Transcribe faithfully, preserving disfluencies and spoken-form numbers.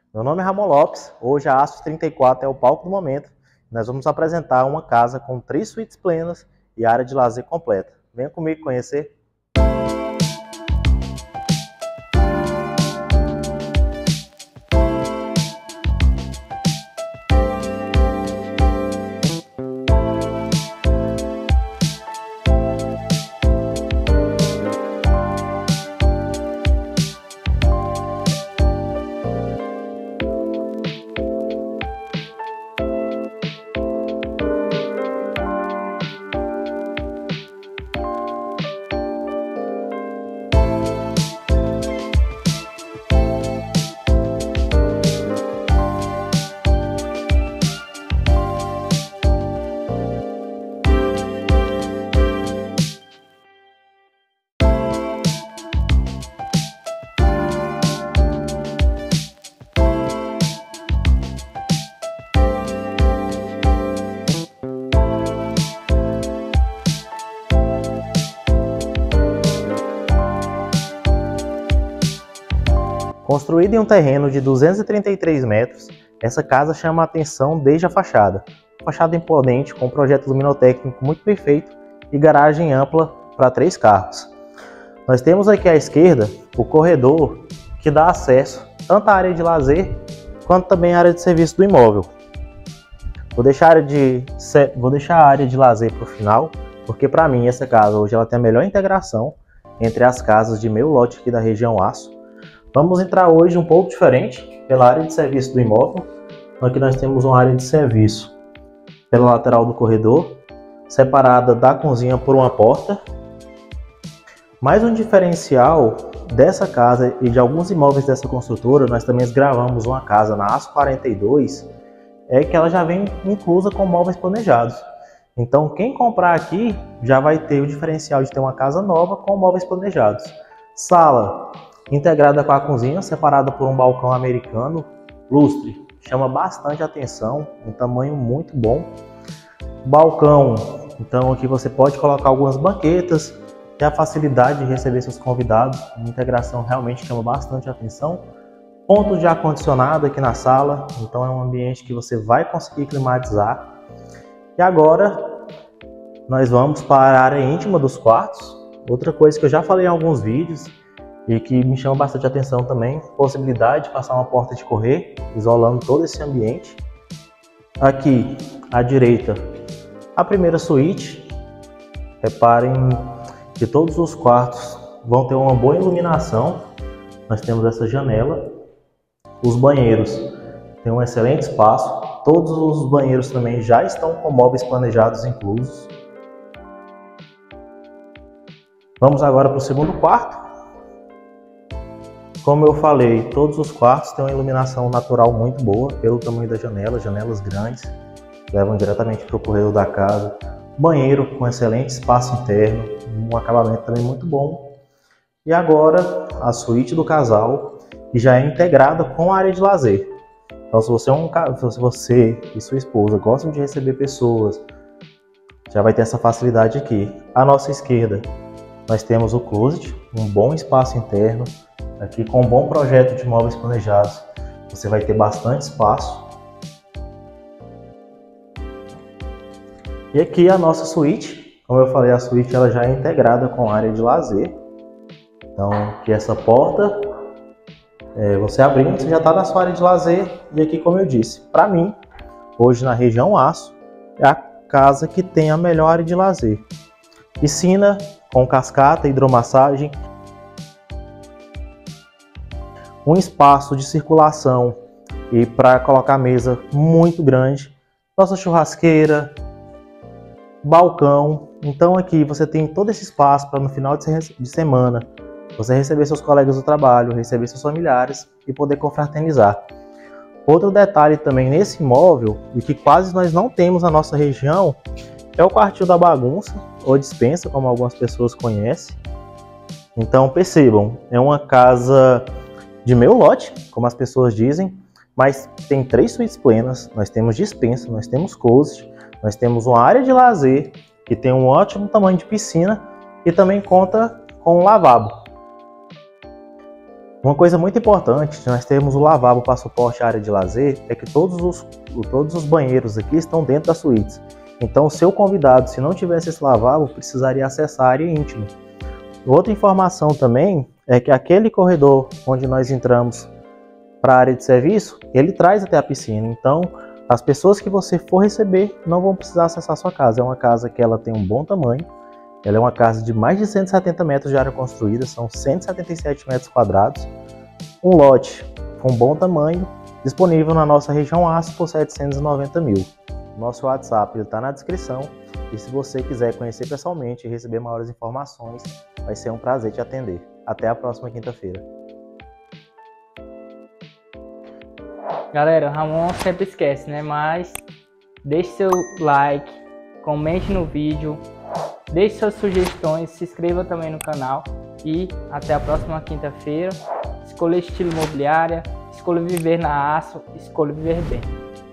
Meu nome é Ramon Lopes, hoje a Astros trinta e quatro é o palco do momento. Nós vamos apresentar uma casa com três suítes plenas e área de lazer completa. Venha comigo conhecer. Construída em um terreno de duzentos e trinta e três metros, essa casa chama a atenção desde a fachada. Fachada imponente, com projeto luminotécnico muito perfeito e garagem ampla para três carros. Nós temos aqui à esquerda o corredor que dá acesso tanto à área de lazer quanto também à área de serviço do imóvel. Vou deixar a área de, vou deixar a área de lazer para o final, porque para mim essa casa hoje ela tem a melhor integração entre as casas de meu lote aqui da região Aço. Vamos entrar hoje um pouco diferente pela área de serviço do imóvel. Aqui nós temos uma área de serviço pela lateral do corredor, separada da cozinha por uma porta. Mais um diferencial dessa casa e de alguns imóveis dessa construtora, nós também gravamos uma casa na Aço quarenta e dois, é que ela já vem inclusa com móveis planejados. Então quem comprar aqui já vai ter o diferencial de ter uma casa nova com móveis planejados. Sala integrada com a cozinha, separada por um balcão americano, lustre, chama bastante atenção, um tamanho muito bom. Balcão, então aqui você pode colocar algumas banquetas, ter a facilidade de receber seus convidados, uma integração realmente chama bastante atenção. Ponto de ar-condicionado aqui na sala, então é um ambiente que você vai conseguir climatizar. E agora nós vamos para a área íntima dos quartos, outra coisa que eu já falei em alguns vídeos, e que me chama bastante atenção também, possibilidade de passar uma porta de correr, isolando todo esse ambiente. Aqui, à direita, a primeira suíte. Reparem que todos os quartos vão ter uma boa iluminação. Nós temos essa janela. Os banheiros têm um excelente espaço. Todos os banheiros também já estão com móveis planejados inclusos. Vamos agora para o segundo quarto. Como eu falei, todos os quartos têm uma iluminação natural muito boa, pelo tamanho da janela, janelas grandes, levam diretamente para o corredor da casa. Banheiro com excelente espaço interno, um acabamento também muito bom. E agora a suíte do casal, que já é integrada com a área de lazer. Então se você, é um, se você e sua esposa gostam de receber pessoas, já vai ter essa facilidade aqui. À nossa esquerda nós temos o closet, um bom espaço interno. Aqui com um bom projeto de móveis planejados, você vai ter bastante espaço. E aqui a nossa suíte, como eu falei, a suíte ela já é integrada com área de lazer. Então aqui essa porta, é, você abrindo, você já está na sua área de lazer. E aqui, como eu disse, para mim, hoje na região Aço, é a casa que tem a melhor área de lazer. Piscina com cascata, hidromassagem. Um espaço de circulação e para colocar a mesa muito grande, nossa churrasqueira, balcão. Então aqui você tem todo esse espaço para no final de semana você receber seus colegas do trabalho, receber seus familiares e poder confraternizar. Outro detalhe também nesse imóvel, e que quase nós não temos na nossa região, é o quartinho da bagunça, ou dispensa, como algumas pessoas conhecem. Então percebam, é uma casa de meu lote, como as pessoas dizem, mas tem três suítes plenas, nós temos dispensa, nós temos closet, nós temos uma área de lazer, que tem um ótimo tamanho de piscina e também conta com um lavabo. Uma coisa muito importante, nós temos o lavabo para suporte à área de lazer, é que todos os, todos os banheiros aqui estão dentro das suítes. Então o seu convidado, se não tivesse esse lavabo, precisaria acessar a área íntima. Outra informação também é que aquele corredor onde nós entramos para a área de serviço, ele traz até a piscina. Então as pessoas que você for receber não vão precisar acessar a sua casa. É uma casa que ela tem um bom tamanho. Ela é uma casa de mais de cento e setenta metros de área construída, são cento e setenta e sete metros quadrados. Um lote com bom tamanho, disponível na nossa região Aço por setecentos e noventa mil. Nosso WhatsApp está na descrição e se você quiser conhecer pessoalmente e receber maiores informações, vai ser um prazer te atender. Até a próxima quinta-feira. Galera, o Ramon sempre esquece, né? Mas deixe seu like, comente no vídeo, deixe suas sugestões, se inscreva também no canal e até a próxima quinta-feira. Escolha estilo imobiliária, escolha viver na Aço, escolha viver bem.